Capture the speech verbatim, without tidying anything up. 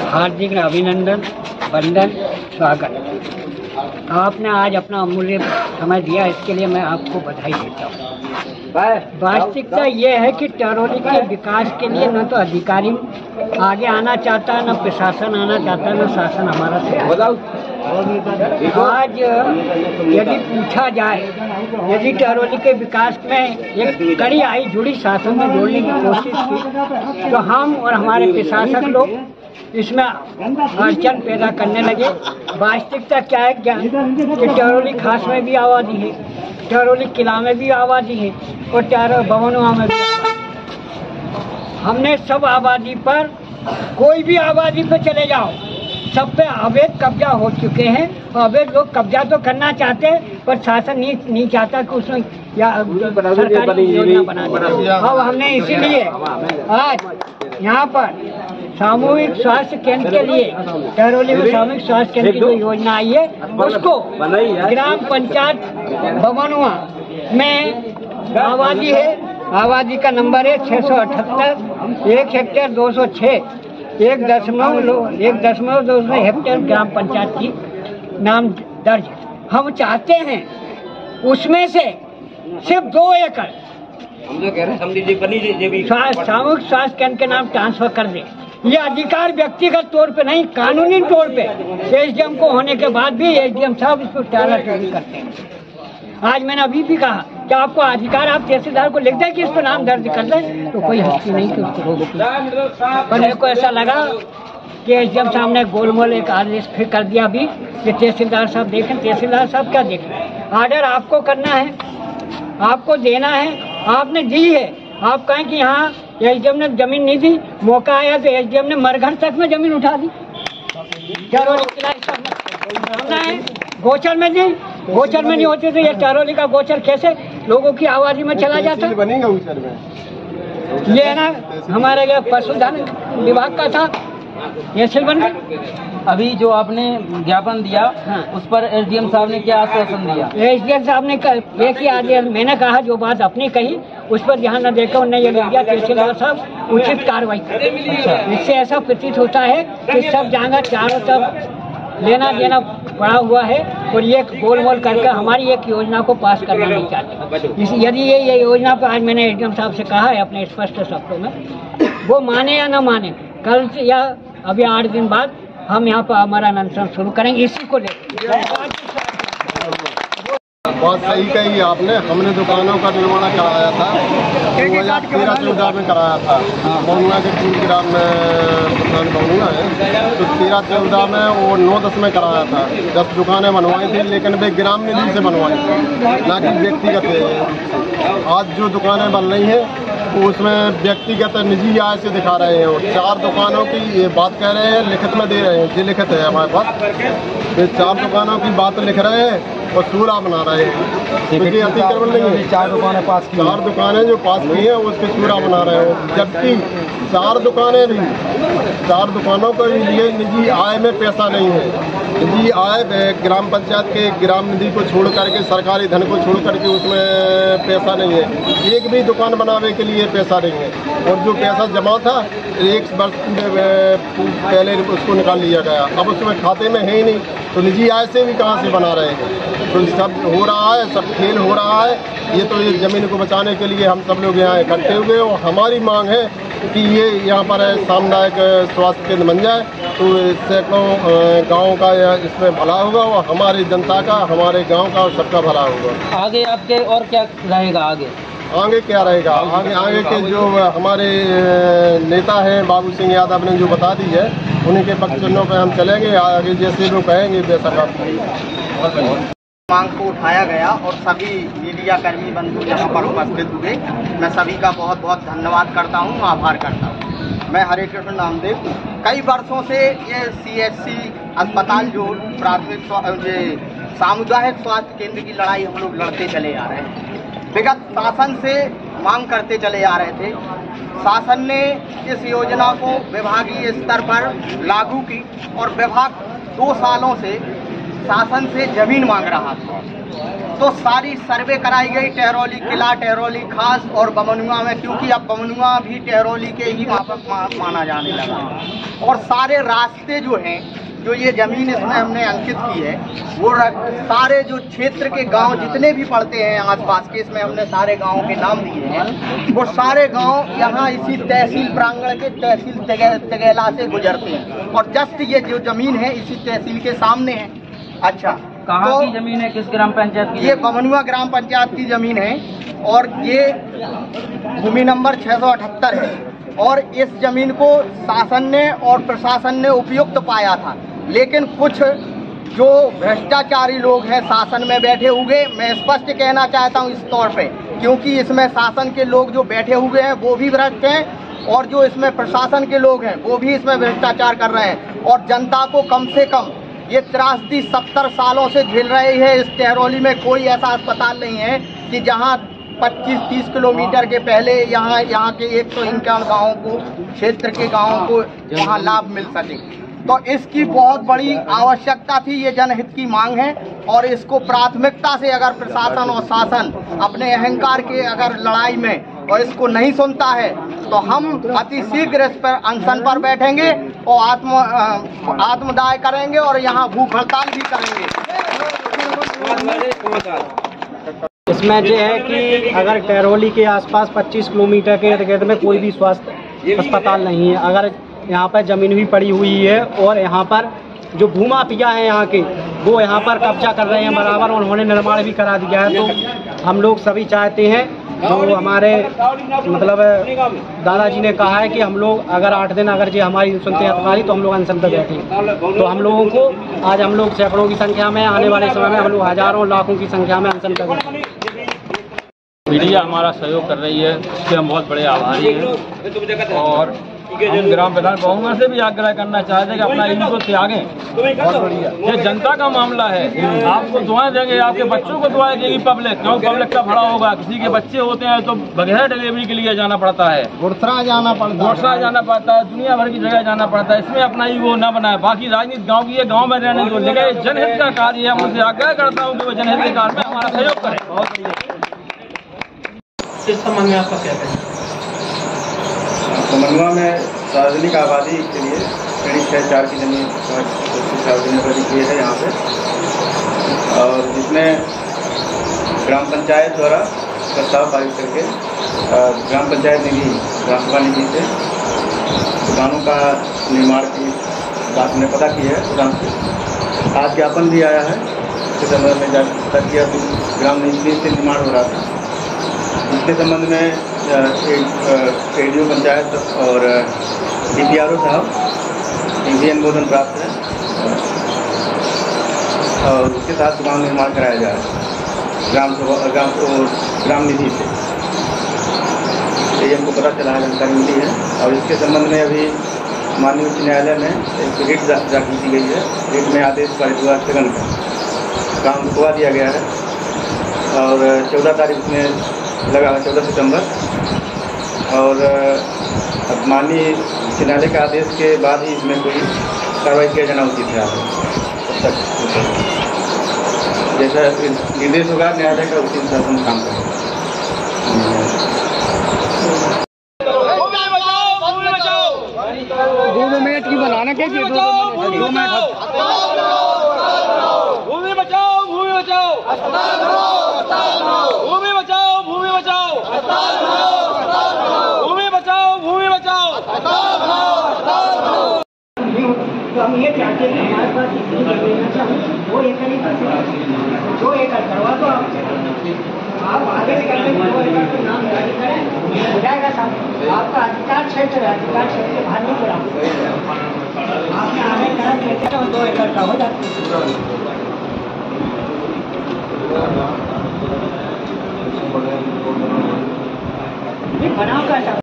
हार्दिक अभिनंदन, वंदन, स्वागत। आपने आज अपना अमूल्य समय दिया, इसके लिए मैं आपको बधाई देता हूँ। वास्तविकता ये है कि टरौली के विकास के लिए न तो अधिकारी आगे आना चाहता है, न प्रशासन आना चाहता है, न शासन हमारा साथ। आज यदि पूछा जाए, यदि टरौली के विकास में एक कड़ी आई जुड़ी शासन में जोड़ने की कोशिश की, तो हम और हमारे प्रशासक लोग इसमें अड़चन पैदा करने लगे। वास्तविकता क्या है क्या कि टरौली खास में भी आबादी है, टरौली किला में भी आबादी है और टरौली भवनवा में भी आबादी। हमने सब आबादी पर, कोई भी आबादी पर चले जाओ, सब पे अवैध कब्जा हो चुके हैं। अवैध लोग कब्जा तो करना चाहते हैं, पर शासन नहीं नहीं चाहता कि उसमें या सरकारी योजना बना दे। अब हमने इसीलिए आज यहाँ पर सामूहिक स्वास्थ्य केंद्र के लिए, टरौली में सामूहिक स्वास्थ्य केंद्र की जो योजना आई है, उसको ग्राम पंचायत भवनवा में आबादी है, आबादी का नंबर है छः सौ अठहत्तर, एक हेक्टेयर दो सौ छः, एक दशमलव एक दशमलव दो सौ हेक्टेयर ग्राम पंचायत की नाम दर्ज है। हम चाहते हैं उसमें से सिर्फ दो एकड़ सामूहिक स्वास्थ्य केंद्र के नाम ट्रांसफर कर दे। ये अधिकार व्यक्तिगत तौर पे नहीं, कानूनी तौर पे एसडीएम को होने के बाद भी एसडीएम साहब इसको टाला टाली करते हैं। आज मैंने अभी भी कहा कि आपको अधिकार, आप तहसीलदार को लिख दें कि इसको नाम दर्ज कर दें, तो कोई हस्ती नहीं कि उसको रोकती। पर मेरे को ऐसा लगा कि एसडीएम साहब ने गोलमोल एक आदेश फिर कर दिया अभी कि तहसीलदार साहब देखें। तहसीलदार साहब क्या देखें? ऑर्डर आपको करना है, आपको देना है, आपने दी है। आप कहें कि यहाँ एसडीएम ने जमीन नहीं दी, मौका आया तो एसडीएम ने मरघर तक में जमीन उठा दी। गोचर में दी, गोचर में नहीं होते तो ये टरौली का गोचर कैसे लोगों की आबादी में चला जाता? ये है ना, हमारे पशुधन विभाग का था, ये सिल बन गए। अभी जो आपने ज्ञापन दिया, हाँ, उस पर एसडीएम साहब ने क्या आश्वासन दिया? एसडीएम साहब ने एक ही आदेश, मैंने कहा जो बात अपनी कही उस पर ध्यान न देकर उन्हें ये लिख दिया तहसीलदार साहब उचित कार्रवाई करें। अच्छा। इससे ऐसा प्रतीत होता है कि सब जगह चारों तरफ लेना देना पड़ा हुआ है और ये गोल मोल करके हमारी एक योजना को पास करना नहीं चाहते। इस यदि ये ये योजना पर आज मैंने एसडीएम साहब से कहा है अपने स्पष्ट शब्दों में, वो माने या न माने, कल या अभी आठ दिन बाद हम यहाँ पर हमारा अनशन शुरू करेंगे इसी को लेकर। बहुत सही कही आपने। हमने दुकानों का निर्माण कराया था, दो हजार तेरह चौदह में कराया था। बउआ के तीन ग्राम में बउआ है, तो तेरह चौदह में वो नौ दस में कराया था। दस दुकानें बनवाई थी, लेकिन वे ग्राम निधि से बनवाई थी, ना कि व्यक्तिगत है। आज जो दुकानें बन रही हैं तो उसमें व्यक्तिगत निजी आय से दिखा रहे हैं। और चार दुकानों की ये बात कह रहे हैं, लिखित में दे रहे हैं, ये लिखित है हमारे पास। ये चार दुकानों की बात लिख रहे हैं और सूरा बना रहे हैं, क्योंकि अतिक्रमण नहीं है। चार दुकानें पास की, चार दुकानें जो पास की हैं उसके सूरा बना रहे हो, जबकि चार दुकानें भी, चार दुकानों के लिए निजी आय में पैसा नहीं है। निजी आय ग्राम पंचायत के ग्राम निधि को छोड़ करके, सरकारी धन को छोड़ करके उसमें पैसा नहीं है। एक भी दुकान बनाने के लिए पैसा नहीं है। और जो पैसा जमा था एक वर्ष पहले उसको निकाल लिया गया, अब उसमें खाते में है ही नहीं, तो निजी आय से भी कहाँ से बना रहे हैं? तो सब हो रहा है, सब खेल हो रहा है। ये तो ये ज़मीन को बचाने के लिए हम सब लोग यहाँ इकट्ठे हुए और हमारी मांग है कि ये यहाँ पर सामुदायिक स्वास्थ्य केंद्र बन जाए, तो सैकड़ों गाँव का इसमें भला होगा और हमारी जनता का, हमारे गाँव का और सबका भला होगा। आगे आपके और क्या रहेगा? आगे आगे क्या रहेगा? आगे आगे के जो हमारे नेता हैं बाबू सिंह यादव ने जो बता दी है, उन्हीं के पक्ष चिन्हों पर हम चलेंगे। आगे जैसे वो कहेंगे वैसा काम करेंगे। मांग को उठाया गया और सभी मीडिया कर्मी बंधु यहाँ पर उपस्थित हुए, मैं सभी का बहुत बहुत धन्यवाद करता हूँ, आभार करता हूँ। मैं हरे कृष्ण नामदेव। कई वर्षों से ये सीएचसी अस्पताल जो प्राथमिक सामुदायिक स्वास्थ्य केंद्र की लड़ाई हम लोग लड़ते चले आ रहे हैं। विगत शासन से मांग करते चले आ रहे थे। शासन ने इस योजना को विभागीय स्तर पर लागू की और विभाग दो सालों से शासन से जमीन मांग रहा था। तो सारी सर्वे कराई गई टहरौली किला, टहरौली खास और बमनुआ में, क्योंकि अब बमनुआ भी टहरौली के ही माफक मा, माना जाने लगा। और सारे रास्ते जो हैं, जो ये जमीन इसमें हमने अंकित की है, वो सारे जो क्षेत्र के गांव जितने भी पड़ते हैं आसपास के, इसमें हमने सारे गांवों के नाम दिए हैं। वो सारे गांव यहाँ इसी तहसील प्रांगण के तहसील तगेला से गुजरते हैं और जस्ट ये जो जमीन है इसी तहसील के सामने है। अच्छा, कहाँ तो की जमीन है, किस ग्राम पंचायत की? ये बमनुआ ग्राम पंचायत की जमीन है और ये भूमि नंबर छह सौ अठहत्तर है। और इस जमीन को शासन ने और प्रशासन ने उपयुक्त पाया था, लेकिन कुछ जो भ्रष्टाचारी लोग हैं शासन में बैठे हुए, मैं स्पष्ट कहना चाहता हूं इस तौर पे, क्योंकि इसमें शासन के लोग जो बैठे हुए हैं वो भी भ्रष्ट हैं और जो इसमें प्रशासन के लोग हैं वो भी इसमें भ्रष्टाचार कर रहे हैं। और जनता को कम से कम ये त्रासदी सत्तर सालों से झेल रही है। इस टहरौली में कोई ऐसा अस्पताल नहीं है कि जहां पच्चीस तीस किलोमीटर के पहले यहाँ यहाँ के एक सौ इक्यावन गाँवों को, क्षेत्र के गाँवों को वहाँ लाभ मिल सके। तो इसकी बहुत बड़ी आवश्यकता थी, ये जनहित की मांग है और इसको प्राथमिकता से अगर प्रशासन और शासन अपने अहंकार के अगर लड़ाई में और इसको नहीं सुनता है तो हम अति शीघ्र इस पर अनशन पर बैठेंगे और आत्म आत्मदाह करेंगे और यहाँ भूख हड़ताल भी करेंगे। इसमें यह है कि अगर टहरौली के आसपास पच्चीस किलोमीटर के इर्द गिर्द में कोई भी स्वास्थ्य अस्पताल नहीं है, अगर यहाँ पर ज़मीन भी पड़ी हुई है और यहाँ पर जो भूमाफिया हैं यहाँ के वो यहाँ पर कब्जा कर रहे हैं बराबर, उन्होंने निर्माण भी करा दिया है। तो हम लोग सभी चाहते हैं, जो हमारे मतलब दादाजी ने कहा है कि हम लोग अगर आठ दिन अगर जी हमारी सुनते हैं अधिकारी तो हम लोग अनशन पर बैठे। तो हम लोगों को आज हम लोग सैकड़ों की संख्या में, आने वाले समय में हम लोग हजारों लाखों की संख्या में अनशन पर बैठे। मीडिया हमारा सहयोग कर रही है, इसके हम बहुत बड़े आभारी हैं और हम ग्राम प्रधान बहुमा से भी आग्रह करना चाहते हैं कि अपना इनको त्यागें। बहुत बढ़िया, ये जनता का मामला है। आपको दुआएं देंगे, आपके बच्चों को दुआएं देगी पब्लिक, क्यों पब्लिक का भला होगा। किसी के बच्चे होते हैं तो बगैर डिलीवरी के लिए जाना पड़ता है, गुड़सरा जाना पड़ता है गुड़सरा जाना पड़ता है दुनिया भर की जगह जाना पड़ता है। इसमें अपना ही वो न बनाए। बाकी राजनीति गाँव की है, गाँव में रहने दो, लेकिन जनहित का कार्य है। मैं उनसे आग्रह करता हूँ कि वो जनहित के कार्य में हमारा सहयोग करें। बहुत इस संबंध में आपका क्या कहना है? बमनुआ में सार्वजनिक आबादी के लिए करीब छः चार की जमीन सार्वजनिक आबादी की है यहाँ पे, और जिसमें ग्राम पंचायत द्वारा प्रस्ताव पारित करके ग्राम पंचायत निधि, ग्राम सभा निधि से दुकानों का निर्माण की बात हमने पता की है। ग्राम से आज ज्ञापन भी आया है, इसके संबंध में जागरूकता किया कि ग्राम निधि से निर्माण हो रहा था। इसके संबंध में एडीओ पंचायत और डीपीआरओ साहब इनसे अनुमोदन प्राप्त है और उसके साथ दुकान निर्माण कराया जा रहा है ग्राम सभा ग्राम और ग्राम निधि से। ये हमको पता चला है, जानकारी मिली है। और इसके संबंध में अभी माननीय उच्च न्यायालय में एक रिट दाखिल की गई है। रिट में आदेश पारित हुआ स्थगन का, काम रुकवा दिया गया है और चौदह तारीख में लगा है, चौदह सितंबर। और अब माननीय न्यायालय के आदेश के बाद ही इसमें कोई कार्रवाई किया जाना उचित है। तब तक जैसा निर्देश होगा न्यायालय का उसी हिसाब से हम काम करेंगे। दो मिनट की बनाना क्या दो मिनट भूमि बचाओ, भूमि बचाओ, भूमि बचाओ, भूमि बचाओ, भूमि बचाओ, भूमि बचाओ। तो हम ये चाहते हैं कि हमारे पास इतनी जमीन चाहिए, वो एकड़ ही दो एकड़ करवा दो आप आप आगे करके दो एकड़ का नाम जारी करें, हो जाएगा साहब। आपका अधिकार क्षेत्र है, अधिकार क्षेत्र के बाहर नहीं करा आपने आगे करा क्षेत्र दो एकड़ का हो जाता है। बनाओ कैसा